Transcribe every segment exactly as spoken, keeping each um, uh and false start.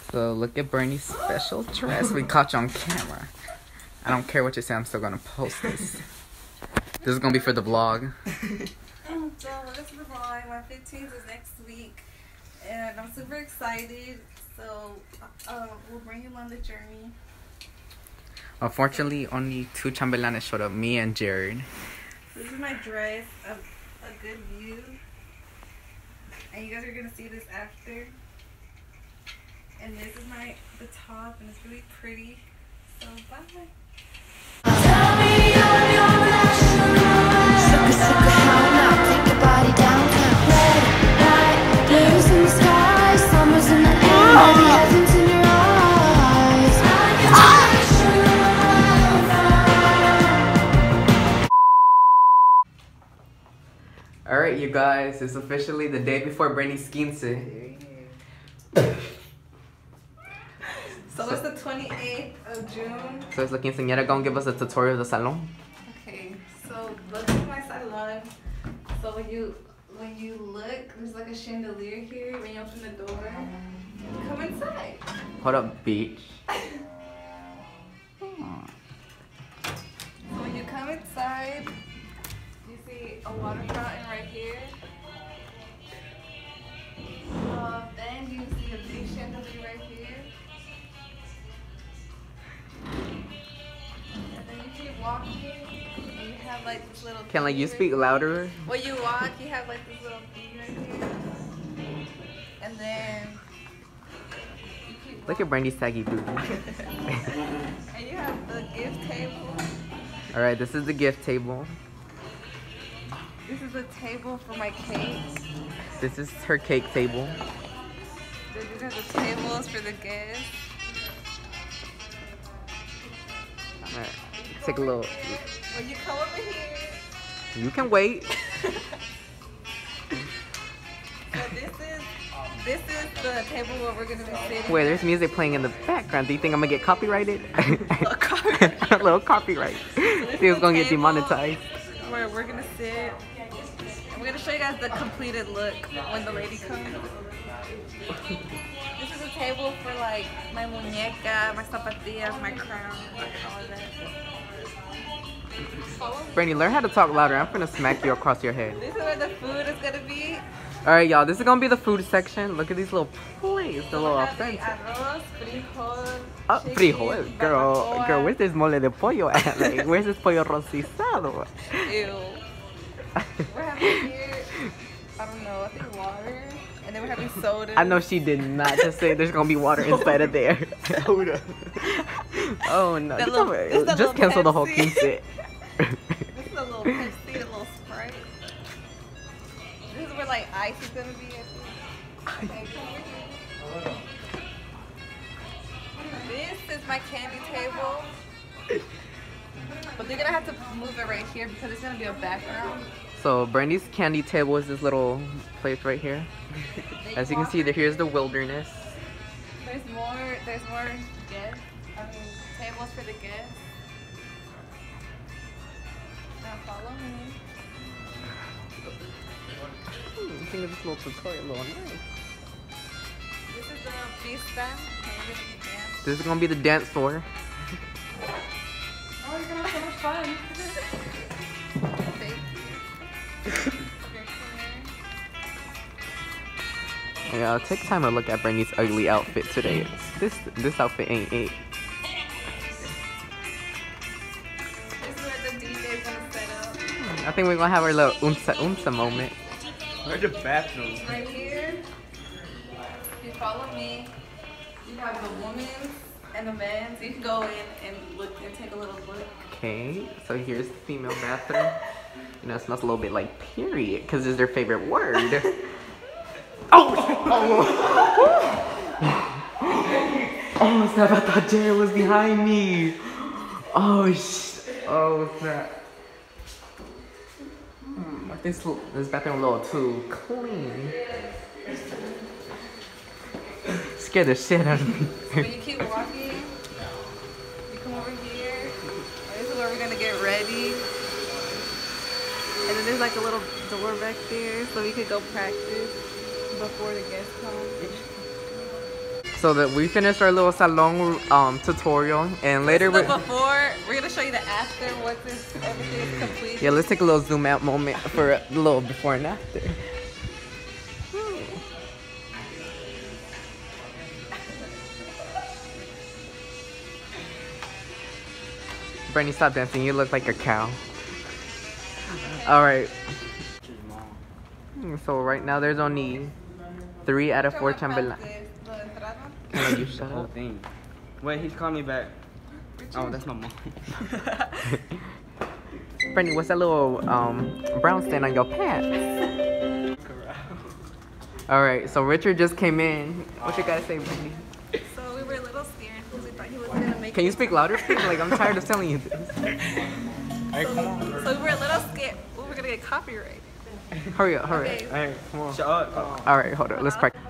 So look at Bernie's special dress. We caught you on camera. I don't care what you say, I'm still gonna post this. This is gonna be for the vlog. So this is the vlog. My fifteenth is next week, and I'm super excited. So uh, we'll bring him on the journey. Unfortunately, only two chambelanes showed up, me and Jared. This is my dress, a, a good view, and you guys are gonna see this after. And this is my the top, and it's really pretty. So bye. Tell me I'm your national. Sugar, sugar, how now? Take your body downtown. Red, white, blues in the sky, summers in the air, maybe heaven's in your eyes. I'm your national. Alright, you guys, it's officially the day before Brandy's quince. So it's the twenty-eighth of June. So is la quinceañera gonna give us a tutorial of the salon? Okay, so look at my salon. So when you when you look, there's like a chandelier here. When you open the door, come inside. Hold up, beach. So when you come inside, you see a water fountain right here. Uh, then you see a big chandelier right here. And then you keep walking, and you have like this little. Can like you key speak right louder? here. When you walk, you have like this little thing right here. And then you keep Look at Brandy's saggy booty. and you have the gift table. Alright, this is the gift table. This is a table for my cake. This is her cake table. Then these are the tables for the guests. Alright, take a little. When you come over here, You can wait. so this is this is the table where we're gonna be sitting. Wait, there's music playing in the background. Do you think I'm gonna get copyrighted? A copyright. A little copyright. See who's gonna get demonetized. Where we're gonna sit. And we're gonna show you guys the completed look when the lady comes. This is a table for like my muñeca, my zapatillas, my crown, like all of that. Follow me. Brandy, learn how to talk louder. I'm gonna smack you across your head. This is where the food is gonna be. Alright, y'all, this is gonna be the food section. Look at these little plates, the little We'll have the offensive. arroz, frijol, Oh, chicken, frijoles, girl, barbacoa. girl, where's this mole de pollo at? Like, where's this pollo rostizado? Ew. We're having here, I don't know, I think water. And then we're having soda. I know she did not just say there's gonna be water inside of there. Soda. Oh no, That just, little- over- it's that just little cancel the whole Pepsi. quince. This is a little Pepsi, a little Sprite. This is where like ice is gonna be, I think. Okay, this is my candy table. But they're gonna have to move it right here because it's gonna be a background. So Brandy's candy table is this little place right here. Then As you can walk see, right here's the here. wilderness. There's more, there's more guests. I mean, tables for the guests. Now follow me. Hmm, I think this little tutorial a little nice. This is the pista. And we're gonna be dancing. This is gonna be the dance floor. Oh, you're gonna have so much fun. Thank you. Okay, come here. Yeah, take time to look at Brandy's ugly outfit today. This this outfit ain't it. This is where the D J's gonna set up. I think we're gonna have our little unsa unsa moment. Where's the bathroom? Right here, if you follow me, you have the women's and the men's. You can go in and look and take a little look. Okay, so here's the female bathroom. You know, it smells a little bit like period, because it's their favorite word. Oh! Oh! Oh, snap, I thought Jared was behind me. Oh, sh oh, snap. Hmm, I think this, this bathroom a little too clean. Scared the shit out of me. When you keep walking, you come over here. This is where we're gonna get ready. And then there's like a little door back there so we could go practice before the guests come. So that we finished our little salon um, tutorial, and later the we're before. We're gonna show you the after once this, everything is complete. yeah. Let's take a little zoom out moment for a little before and after. Brandy, stop dancing. You look like a cow. All right. So right now there's only three out of four chambelan. Can you shut Whole up? thing. Wait, he's calling me back. Oh, that's my mom. Brandy, what's that little um, brown stain on your pants? All right. So Richard just came in. What you gotta say, Brandy? So we were a little scared because we thought he wasn't gonna make Can it. you speak louder, please? Like I'm tired of telling you this. Hey, come on. So we were a little scared. We were gonna get copyright. Hurry up, hurry Okay. up. Hey, come on. Shut up. Come on. All right, hold on. Let's practice.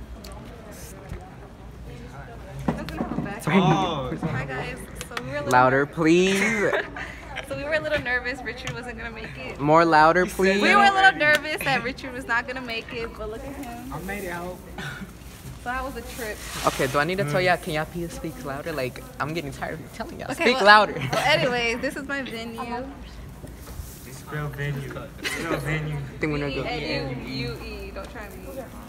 Doesn't have a back. Oh. Hi guys. So we were a little Louder, please. So we were a little nervous Richard wasn't gonna make it. More louder, please. We were a little nervous that Richard was not gonna make it, but look at him. I made it out. So that was a trip. Okay, do I need to tell y'all? Can y'all please speak louder? Like I'm getting tired of telling y'all. Okay, Speak well- louder. Well, anyways, this is my venue. It's real venue. It's real venue. I think we're gonna go. N U U E. Don't try me.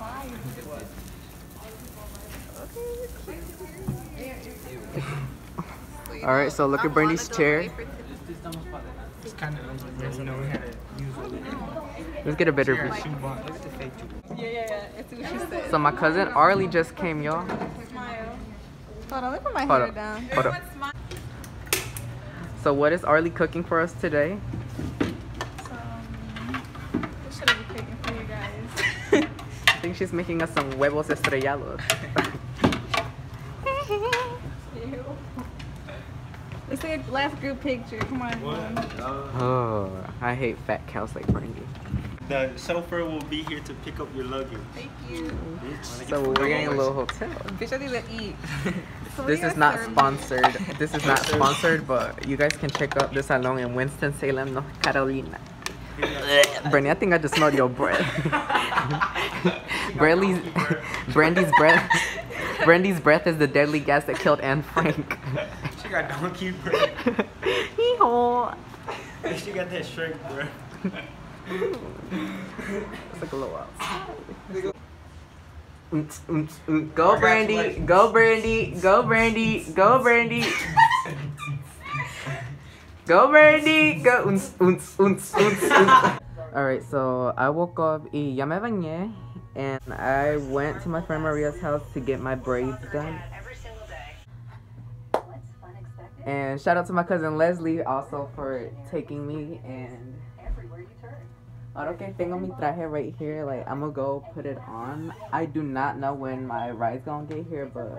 All right, so look at Brandy's chair. It's kind of, you know, we had to use it. Let's get a better view. She bought. Look at the fake two. Yeah, yeah, yeah. It's what she said. So my cousin Arlie just came, y'all. Smile. Hold on, let me put my Hold hair up. down. Hold up. So what is Arlie cooking for us today? What should I be cooking for you guys? I think she's making us some huevos estrellados. Ew. Let's take a last group picture. Come on. everyone. Oh, I hate fat cows like Brandy. The chauffeur will be here to pick up your luggage. Thank you. So we're getting a little hotel. Bitch, I need to eat. So what This do you is guys not serve me? sponsored. This is not sponsored, but you guys can check out this salon in Winston-Salem, North Carolina. Brandy, I think I just smelled your breath. Brandy's, Brandy's breath. Brandy's breath is the deadly gas that killed Anne Frank. She got donkey breath. Hee-haw. She got that Shrek breath. It's like a little outside. Oonts, oonts, oonts. Go Brandy, go Brandy, go Brandy, go Brandy. Go Brandy, go oonts, oonts, oonts, oonts, oonts. Alright, so I woke up y ya me bañé, and I went to my friend Maria's house to get my braids done. And shout out to my cousin Leslie also for taking me. And ahora que tengo mi traje right here, like I'm gonna go put it on. I do not know when my ride's gonna get here, but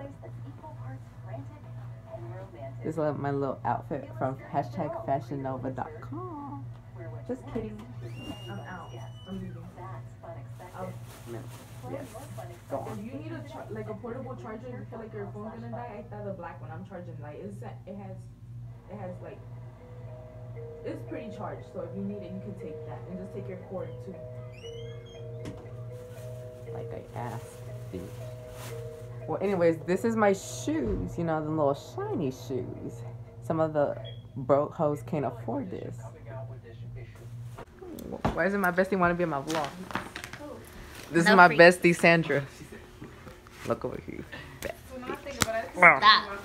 this is like my little outfit from hashtag fashion nova dot com. Just kidding. I'm out. I'm leaving. Oh, no. Yes. Go on. If you need a char- like a portable charger, you feel like your phone's gonna die. I thought the black one. I'm charging like it's it has it has like it's pretty charged. So if you need it, you can take that and just take your cord too. Like I asked. Dude. Well, anyways, this is my shoes. You know, the little shiny shoes. Some of the broke hoes can't afford this. Why doesn't my bestie want to be in my vlog? This is my bestie Sandra. Look over here. Stop.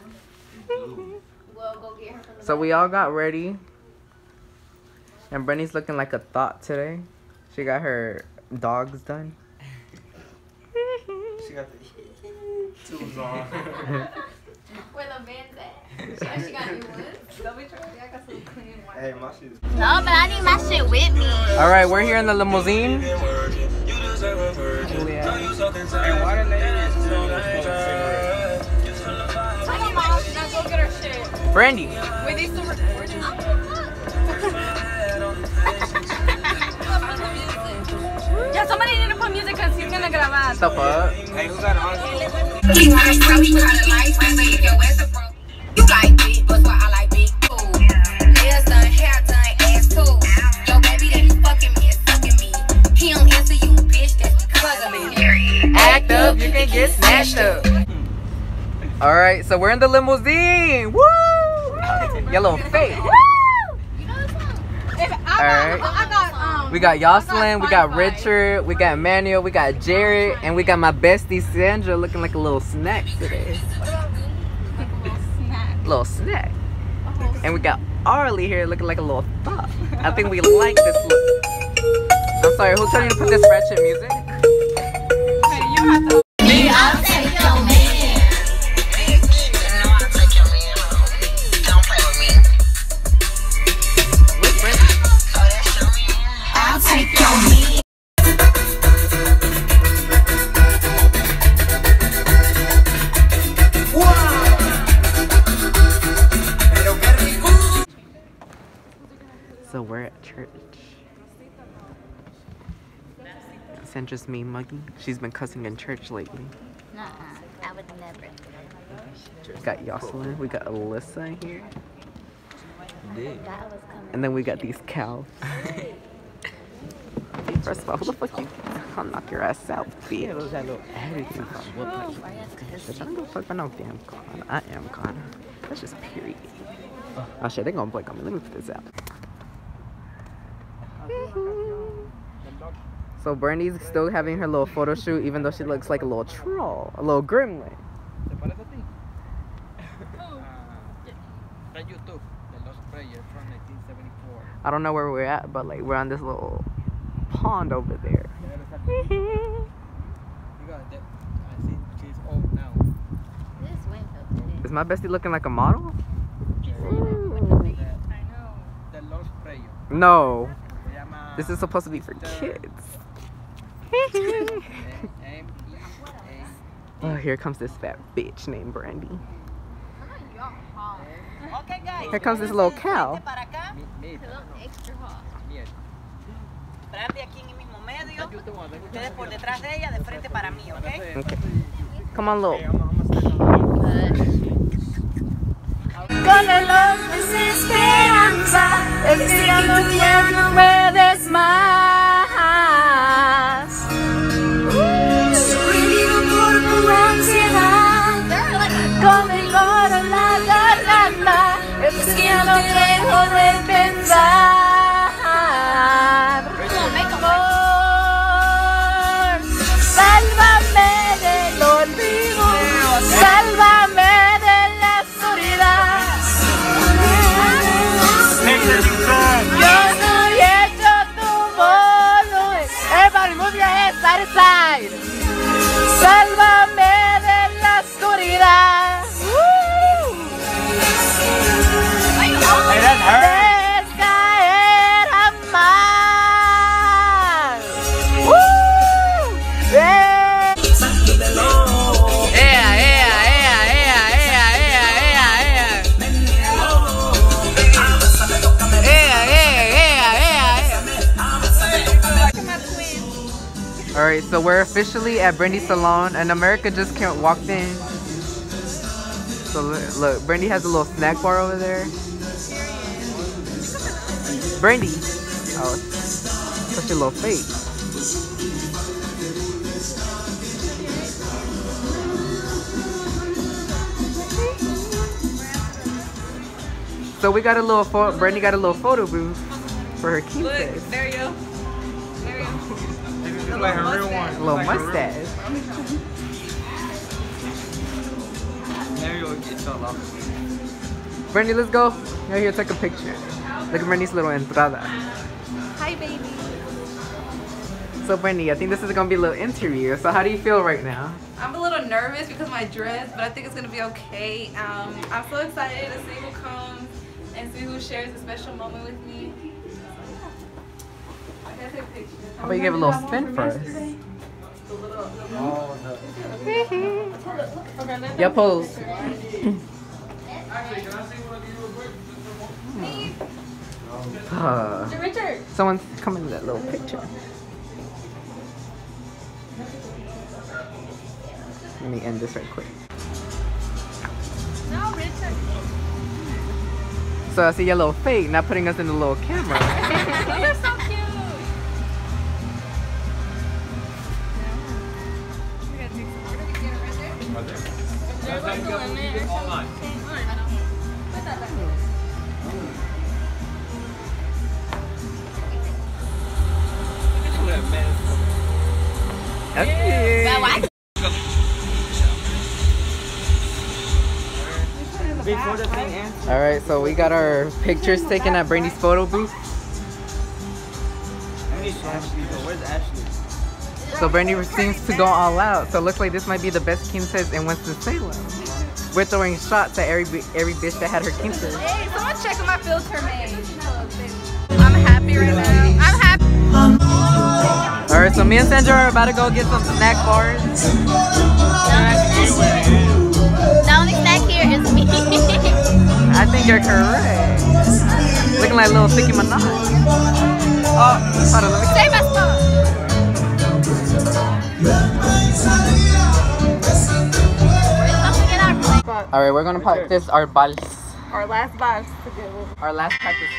So we all got ready. And Brenny's looking like a thought today. She got her dogs done. She got the tools on. Where the van's at? She got new ones. Don't be trying. I got some clean ones. Hey, my shit's. No, but I need my shit with me. All right, we're here in the limousine. Hey, why the lady I need my house. Now go get her shit. Brandy. Wait, they still recording? Yeah, somebody need to put music because he's gonna grabar. Stop up. Hey, who got it on? You like bro, you kinda like my way, yo, it's a bro. You like big, but why I like big too. Nails done, hair done, ass too. Yo, baby, that he fucking me and sucking me. He don't answer you, bitch, that's because of me. Act up, you can get snatched up. All right, so we're in the limousine. Woo! Yellow face. Woo! All right. We got Yoselin, we got Richard, we got Manuel, we got Jared, and we got my bestie Sandra looking like a little snack today. Little snack. And we got Arlie here looking like a little thought. I think we like this look. I'm sorry, who told you to put this ratchet music? Hey, you have to. Me, I'll take your man. No, I'll take your man home. Don't play with me. Where's Brandy? Oh, that's your man. I'll take your man. So we're at church. Sandra's me mugging. She's been cussing in church lately. Nuh-uh, I would never. We got Yoselin, we got Alyssa here. That was coming. And then we got these cows. First of all, who the fuck you? I'll knock your ass out, bitch. Bitch, I don't give a fuck about no damn con. I am con. That's just period. Oh shit, they gonna blink on me. Let me put this out. So Brandy's still having her little photo shoot, even though she looks like a little troll, a little gremlin. I don't know where we're at, but like we're on this little pond over there. Is my bestie looking like a model? No. This is supposed to be for kids. Oh, here comes this fat bitch named Brandy. Here comes this little cow. Brandy aquí en el mismo medio, ustedes por detrás de ella, de frente para mí, ¿ok? Okay. Come on, little. Con el ojo desesperanza, el que ya no puedes más. Suprimido por tu ansiedad, con el coro en la garganta, es que ya no dejo de pensar. Amor, sálvame del olvido, sálvame de la oscuridad. Yo soy hecho tu volumen. Everybody move your head side to side. Sálvame de la oscuridad. Hey, that's her. Descaer a mar. Woo! Yeah. Yeah, yeah, yeah, yeah, yeah, yeah, yeah, yeah. Alright, so we're officially at Brandy's salon, and America just came, walked in. So look, look, Brandy has a little snack bar over there. Brandy! Oh, such a little face. So we got a little photo, Brandy got a little photo booth for her quinces. Look, there you go. There you go. This is like a real one. A little mustache. Enerio gets so long. Brandy, let's go. Right here, take a picture. Look at Brandy's little entrada. Hi, baby. So Brandy, I think this is gonna be a little interview. So how do you feel right now? I'm a little nervous because of my dress, but I think it's gonna be okay. Um, I'm so excited to see who comes and see who shares a special moment with me. I gotta take pictures. How about you give a little spin for us? Yeah, pose. Uh, Richard. someone's coming in that little picture. Let me end this right quick. No, Richard. So I see your little fake, not putting us in the little camera. They're so cute. We gotta take some photos. Right there. There's like a limit or something. Put that back. Okay. Before the thing ends. All right, so we got our pictures taken at Brandy's photo booth. Where's Ashley? So Brandy seems to go all out. So it looks like this might be the best quinces in Winston-Salem. We're throwing shots at every every bitch that had her quinces. Hey, someone check my filter, man. I'm happy right now. I'm happy. All right, so me and Sandra are about to go get some snack bars. The only snack here is me. I think you're correct. Looking like a little Nicki Minaj. Oh, hold on, let me Save my spot. All right, we're gonna practice our vals. Our last box to get Our last practice.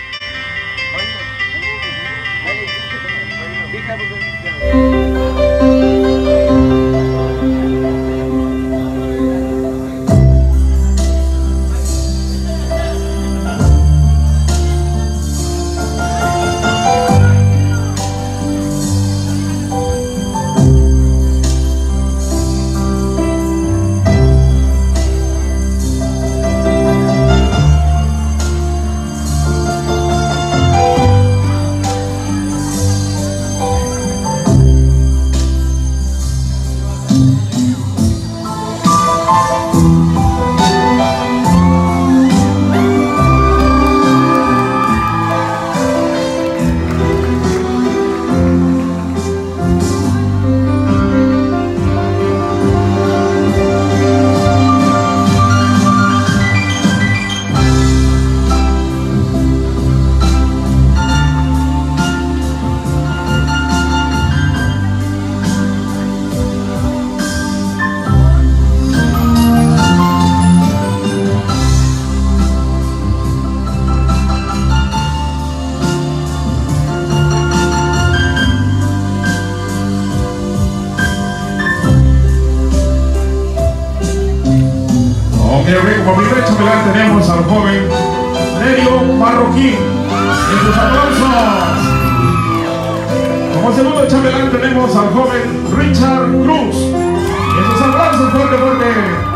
Como primer chambelán tenemos al joven Enerio Marroquín. En sus aplausos. Como segundo chambelán tenemos al joven Richard Cruz. En sus aplausos fuerte, fuerte.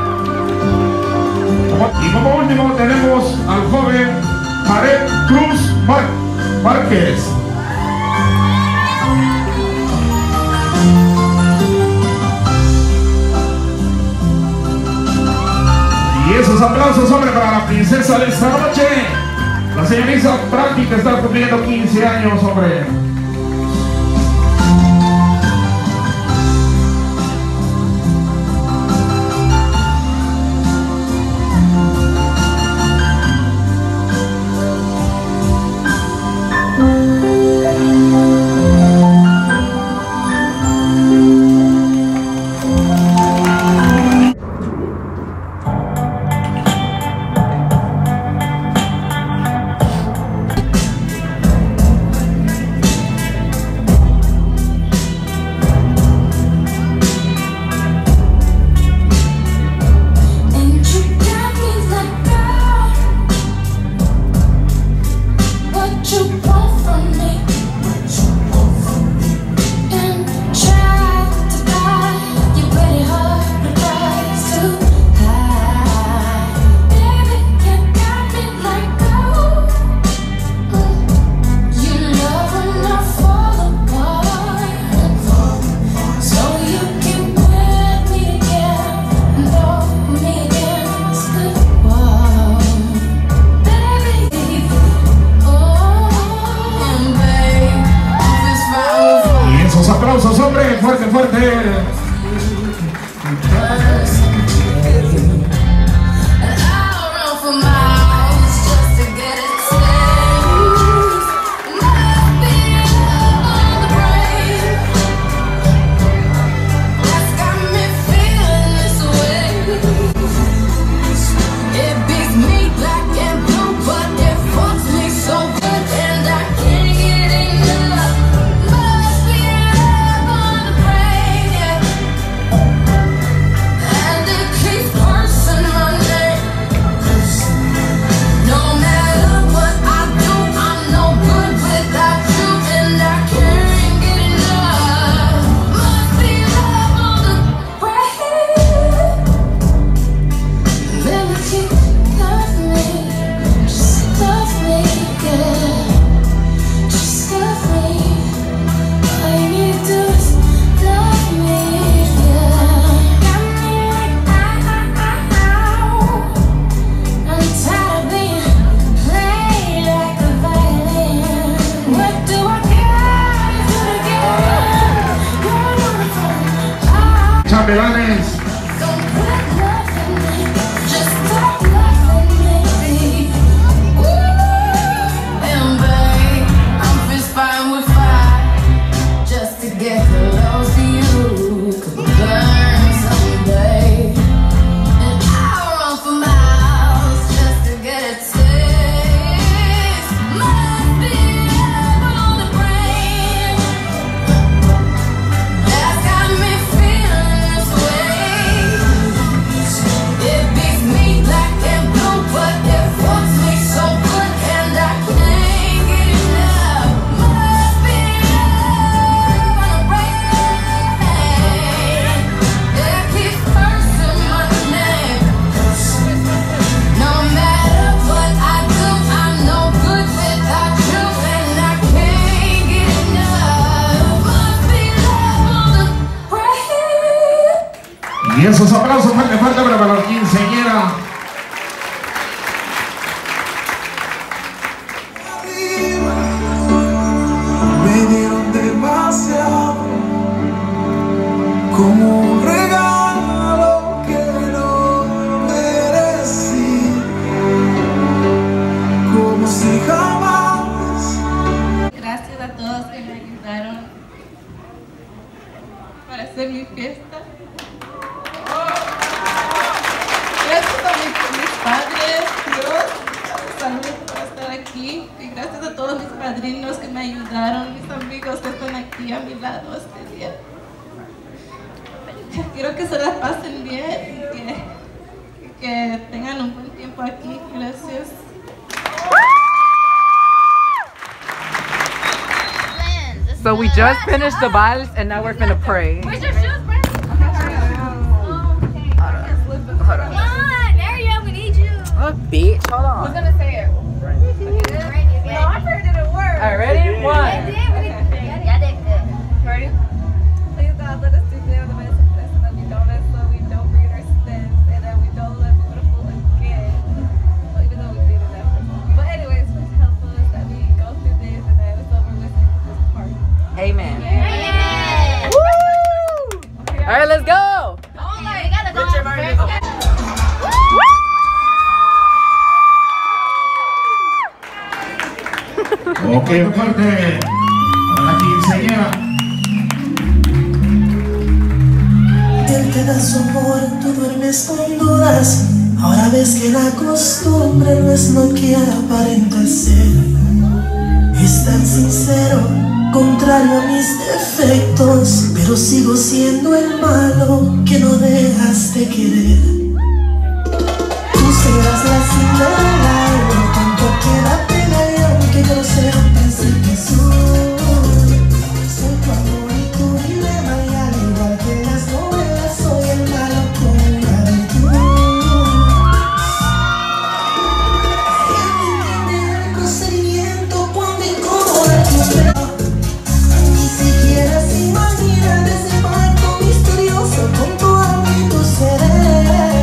Y como último tenemos al joven Jared Cruz Mar Márquez. Y esos aplausos, hombre, para la princesa de esta noche. La señorita Brandy, que está cumpliendo quince años, hombre. Y esos aplausos fuerte, fuerte para la quinceañera. Me dieron demasiado, como un regalo que no merecí, como si jamás. Gracias a todos que me ayudaron para hacer mi fiesta. Gracias a mis, mis padres, Dios, salud por estar aquí. Y gracias a todos mis padrinos que me ayudaron, mis amigos que están aquí a mi lado este día. Quiero que se la pasen bien y que, que tengan un buen tiempo aquí. Gracias. So we just finished the vals and now we're finna pray. Where's your shoes, Brandy? Hold on. Come on, Enerio, we need you. Oh, bitch, hold on. Who's gonna say it? No, I heard it didn't work. Alright, ready? One. Yeah, they did. Ready? Please God, let us do good on the best of blessing that we don't let so we don't forget our sins and that we don't let beautiful again. Well, even though we did it that first time. But anyways, please help us that we go through this and that it's over with this part. Amen. Amen. Woo! Alright, let's go. Oh my, we gotta go. Ok, fuerte para la quinceañera. Él te da su amor, tú duermes con dudas. Ahora ves que la costumbre no es lo que aparenta ser. Es tan sincero, contrario a mis defectos, pero sigo siendo el malo que no dejas de querer. Tú serás la Cinderela, y no tanto queda pena, y aunque yo sea pensé que soy, soy tu amor y tu dilema, y al igual que las novelas, soy el malo con una aventura. Él me entiende el procedimiento cuando incomoda tu pelo. Ni siquiera se imagina de ese pacto misterioso con tu alma y tu cerebro.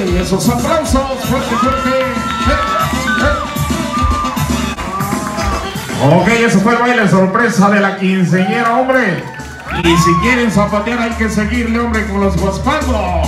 hombre, esos aplausos, fuerte, fuerte. Ok, eso fue el baile sorpresa de la quinceañera, hombre. Y si quieren zapatear hay que seguirle, hombre, con los guaspandos.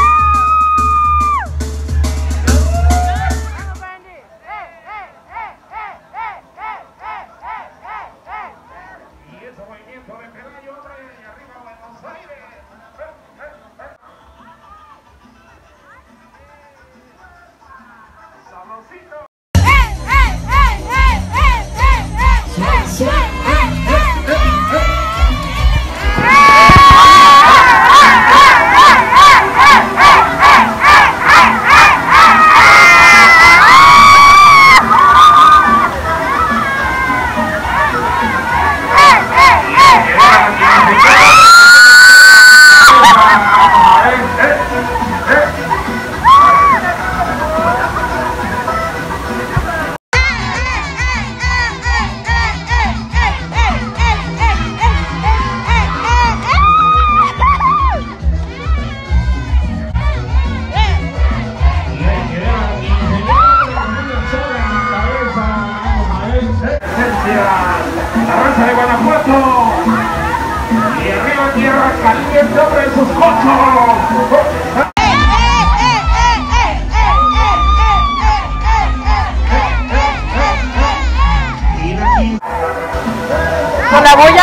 Con la bulla.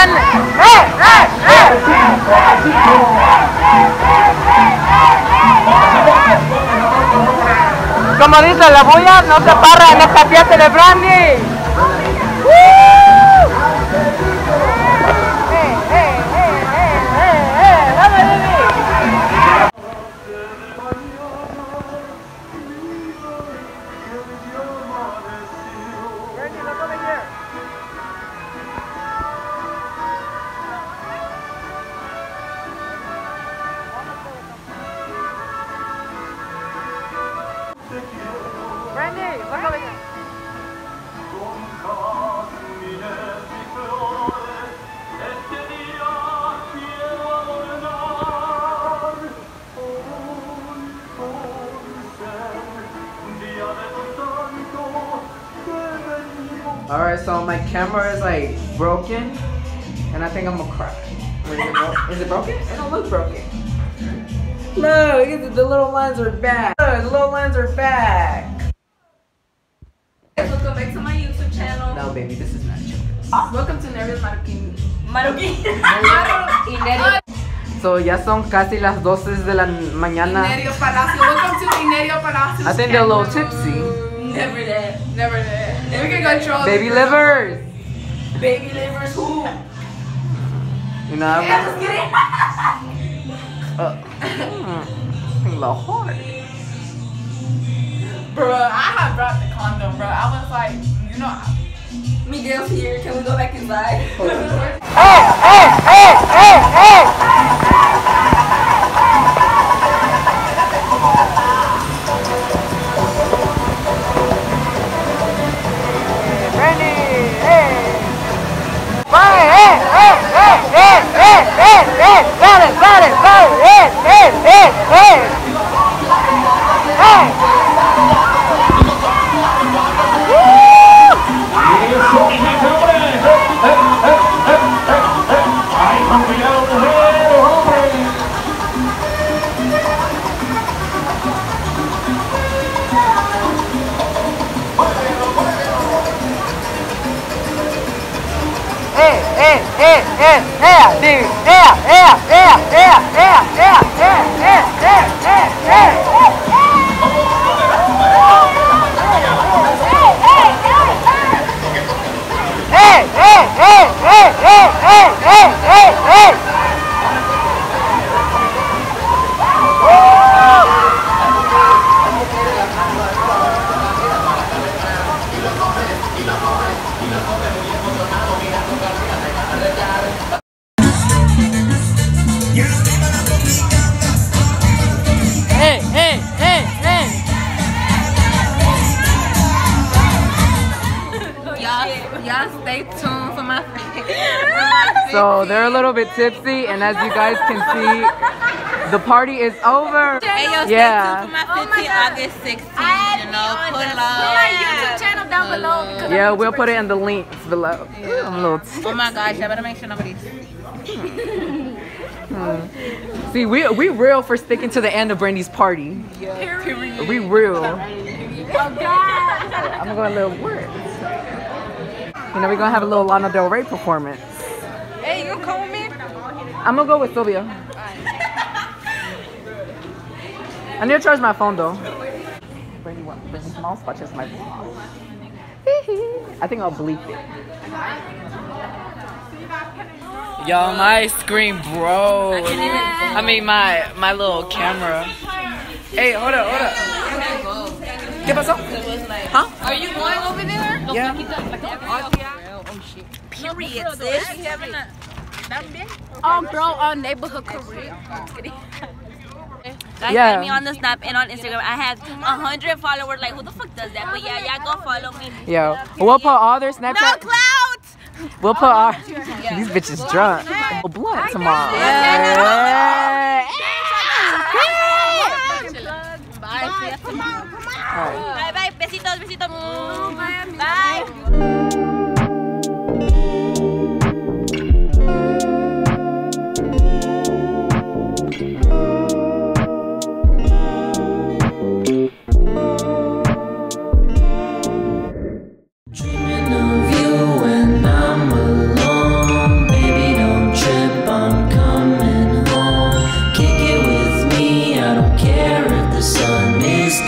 Como dice la bulla, no se parra en esta fiesta de Brandy. Brandy, look over here. Alright, so my camera is like broken, and I think I'm gonna cry. Wait, is, it bro is it broken? It don't look broken. Look, the little lines are back. Look, the little lines are back. Welcome back to my YouTube channel. No, baby, this is not joke. Welcome to Enerio's Maroquín. So ya son casi las doce de la mañana. Enerio Palacios. Welcome to Enerio Palacios. I think they're a little tipsy. Never that. Never that. We can control Baby livers. Baby livers who? You know, Yeah, just kidding. uh, mm, a little hard. Bro, I had brought the condom, bro. I was like, you know, Miguel's here. Can we go back inside? Hey, hey, hey, hey, hey! Brandy, hey! Hey, hey, hey, hey, hey, hey, hey, hey! Got it, got it, got it! Hey, hey, hey, hey! Hey! Hey, hey, hey, hey, hey, dude, yeah, yeah, yeah, yeah, yeah, yeah, yeah, yeah, yeah, yeah, yeah. Hey, hey, hey, hey, hey, hey, hey, hey, hey. Hey, hey, hey, hey. Y'all, y'all stay tuned for my So they're a little bit tipsy, and as you guys can see, The party is over. Hey, yo, stay Yeah. tuned for my fifteenth August sixteenth, you know, pull up. my YouTube channel down below. because Yeah, I'm we'll super put it in the links below. Yeah. I'm a little Oh my gosh, I better make sure nobody's. hmm. See, we we real for sticking to the end of Brandy's party. Yeah. Period. We real. Oh God. I'm gonna go a little work. You know, we're gonna have a little Lana Del Rey performance. Hey, you gonna come with me? I'm gonna go with Sylvia. I need to charge my phone though. Brandy, Brandy's mouse watches my vlog. I think I'll bleep it. Yo, my screen broke. I mean, my my little camera. Hey, hold up, hold up. ¿Qué pasó? Huh? Are you going over there? Yeah. Oh shit. Period, sis. Oh, girl, on neighborhood career. Guys, Yeah. find me on the Snap and on Instagram. I have a hundred followers. Like, who the fuck does that? But yeah, y'all go follow me. Yo, we'll put all their No Snapchat. clout. We'll put our. These bitches drunk. Oh, blunt tomorrow. Yeah. Bye. See you tomorrow. Bye bye. Besitos, besitos. Bye. Dreaming of you when I'm alone. Baby, don't trip, I'm coming home. Kick it with me, I don't care if the sun is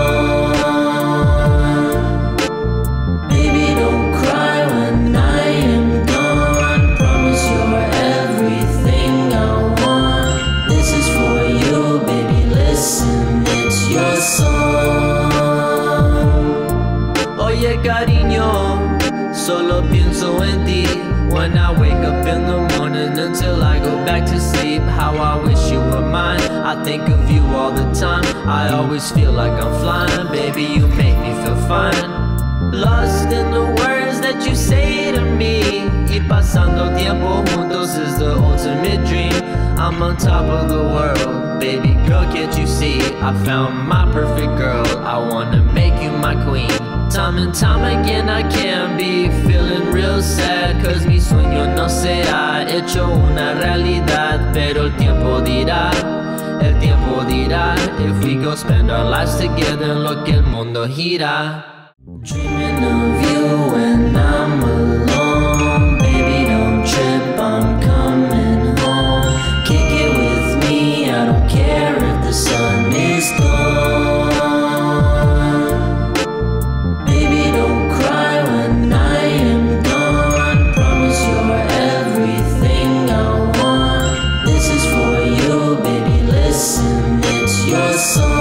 gone. Baby, don't cry when I am gone. Promise you're everything I want. This is for you, baby, listen, it's your song. Oye, cariño, solo pienso en ti. When I wake up in the morning until I go back to sleep. How I wish you were mine, I think of you all the time. I always feel like I'm flying, baby, you make me feel fine. Lost in the words that you say to me. Y pasando tiempo juntos is the ultimate dream. I'm on top of the world, baby girl, can't you see? I found my perfect girl, I wanna make you my queen. Time and time again I can be feeling real sad, cause mi sueño no se ha hecho una realidad. Pero el tiempo dirá, el tiempo dirá, if we go spend our lives together, lo que el mundo gira. Dreaming of you when I'm alone. Baby, don't trip, I'm coming home. Kick it with me, I don't care if the sun is gone. Baby, don't cry when I am gone. Promise you're everything I want. This is for you, baby, listen, it's your song.